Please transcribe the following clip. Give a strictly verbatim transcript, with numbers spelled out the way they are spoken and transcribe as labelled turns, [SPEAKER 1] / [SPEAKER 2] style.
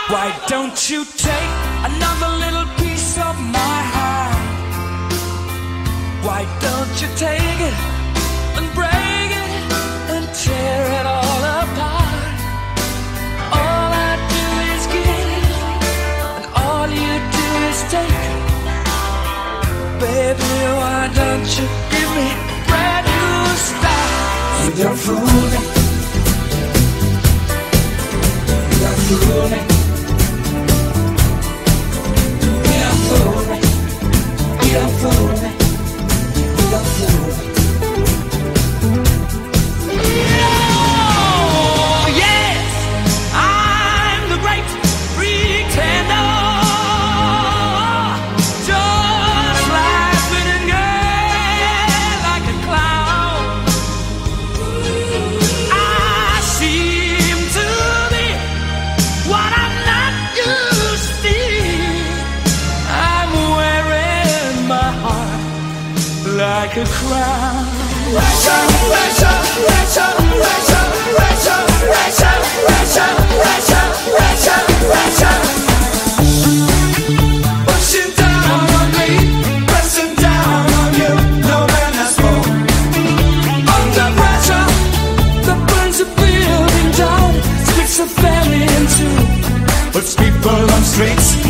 [SPEAKER 1] Why don't you take another little piece of my heart? Why don't you take it and break it and tear it all apart? All I do is give, and all you do is take. Baby, why don't you give me a brand new start? You don't fool me. You don't fool me. You don't fool me. You don't fool me. You don't fool me. Oh, yes, I'm the great pretender. Like a crown. Rachel, Rachel, Rachel, Rachel, Rachel, Rachel, Rachel, Rachel, Rachel, Rachel. Pushing down on me, pressing down on you. No man has more. Under pressure, that burns a building down, splits a family in two, puts people on streets.